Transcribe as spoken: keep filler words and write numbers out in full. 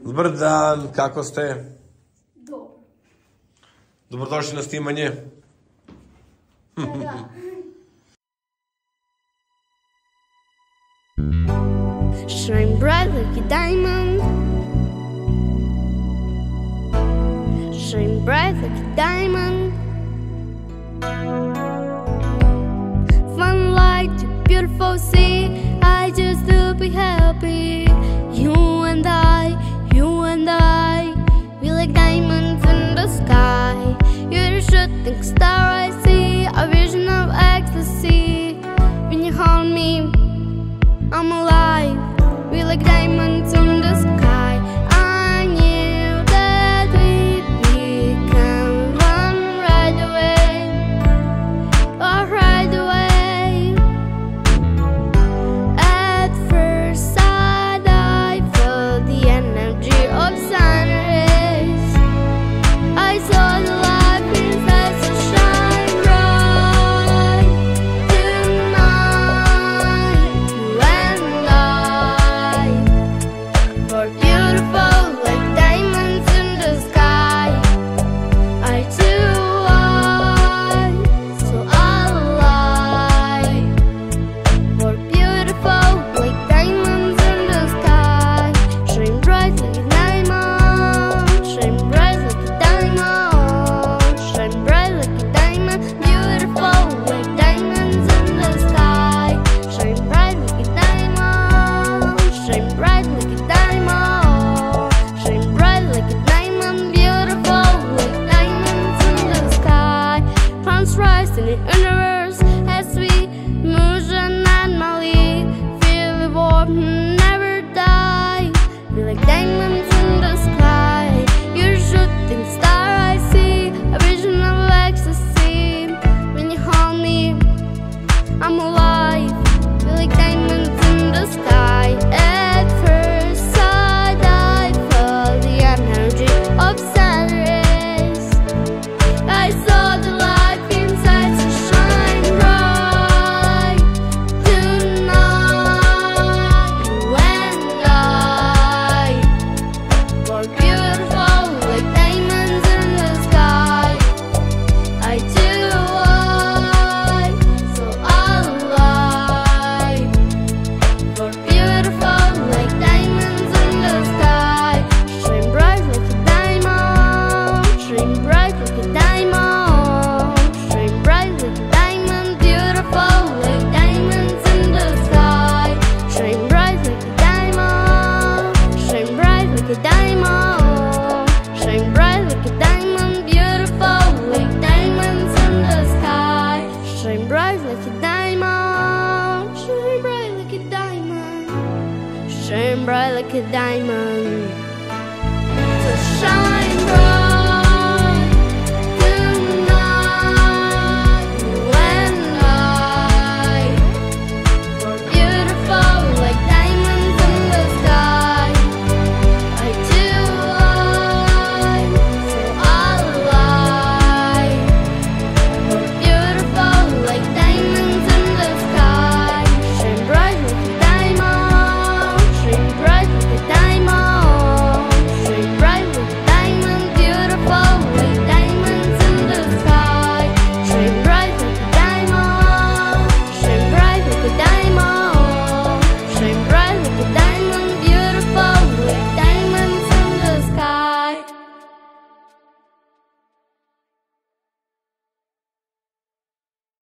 Dobar dan, kako ste? Dobro. Dobrodošli na snimanje. Da. Shine bright like a diamond. Shine bright like a diamond. Fun like the beautiful sea. I just to be happy. You and I, you and I, we like diamonds in the sky. You're the shooting star I see, a vision of ecstasy. When you hold me, I'm alive. We like diamonds in the sky. I knew that we'd become one right away, oh right away. At first sight I felt the energy of sun rays. I saw the light inside so shine bright tonight. You and I were beautiful like diamonds in the sky. I too are so alive. We're beautiful like diamonds in the sky. Shine bright like a diamond. Shine bright like a diamond. Shine bright like a diamond. Beautiful like diamonds in the sky. Shine bright like a diamond. Shine bright like a diamond. Shine bright like a diamond. Beautiful like diamonds in the sky. Planets rise in the universe as we motion normally. Feel the warm, never die. Feel like diamonds in the sky. You're a shooting star I see, a vision of ecstasy. When you hold me, I'm alive. Feel like diamonds in the sky. At first sight I felt the energy of sun rays. I saw the light inside so shine bright tonight. You and I were beautiful like diamonds in the sky. I too are so alive. We're beautiful like diamonds in the sky. Shine bright like a diamond. Shine bright like a diamond. Shine bright like a diamond. Beautiful like diamonds in the sky. Shine bright like a diamond. Shine bright like a diamond. Shine bright like a diamond. Beautiful like diamonds in the sky. Shine bright like a diamond. Shine bright like a diamond. Shine bright like a diamond. So shine.